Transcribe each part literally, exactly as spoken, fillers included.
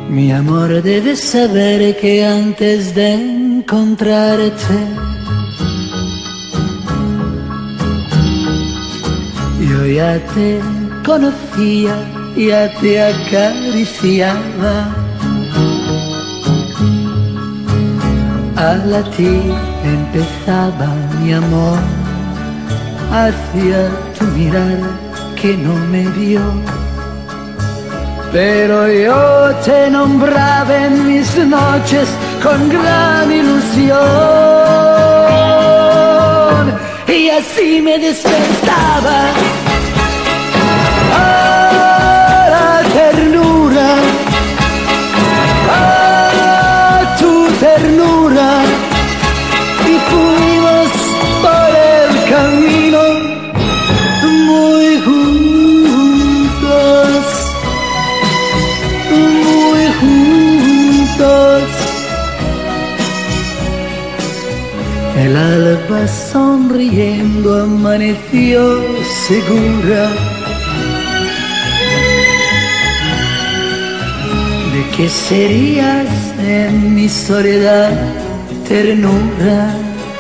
Mi amor, debes saber que antes de encontrarte yo ya te conocía, ya te acariciaba. A latir empezaba mi amor hacia tu mirada que no me vio. Pero yo te nombraba en mis noches con gran ilusión, y así me despertaba. ¡Ah, la ternura! ¡Ah, tu ternura! Y fuimos por el camino muy juntos, muy juntos. El alba sonriendo amaneció segura de que serías en mi soledad ternura.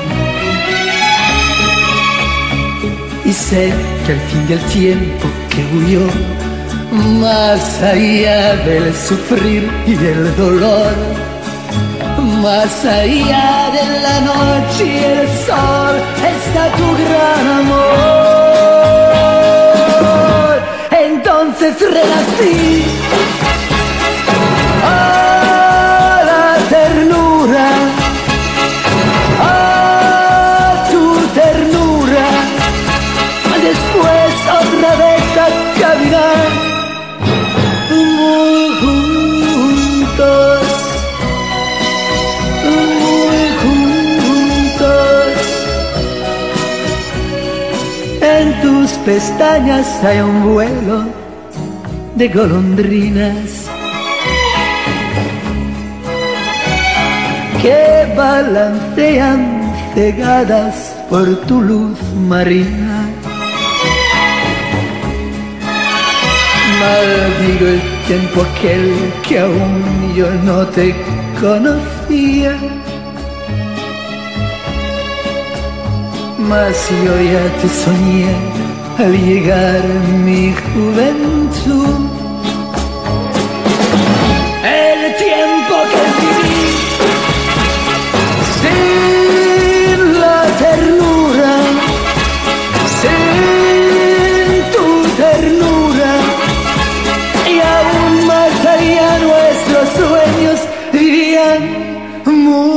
Y sé que al fin del tiempo que huyó, más allá del sufrir y el dolor, más allá de la noche y el sol, está tu gran amor. Entonces renací. ¡Ah, la ternura! ¡Ah, tu ternura! Después otra vez a caminar muy juntos, muy juntos. En tus pestañas hay un vuelo de golondrinas que balancean cegadas por tu luz marina. Maldigo el tiempo aquel que aún yo no te conocía, mas yo ya te soñé al llegar mi juventud. El tiempo que viví sin la ternura, sin tu ternura, y aún más allá nuestros sueños vivían muy